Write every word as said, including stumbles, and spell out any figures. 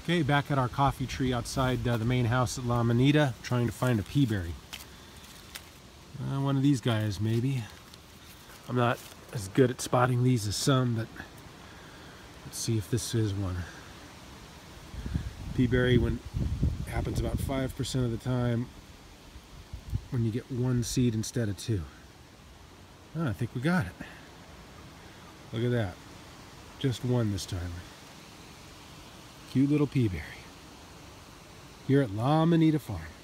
Okay, back at our coffee tree outside uh, the main house at La Minita, trying to find a peaberry. Uh, one of these guys, maybe. I'm not as good at spotting these as some, but let's see if this is one. Peaberry when happens about five percent of the time when you get one seed instead of two. Oh, I think we got it. Look at that. Just one this time. Cute little peaberry. Here at La Minita Farm.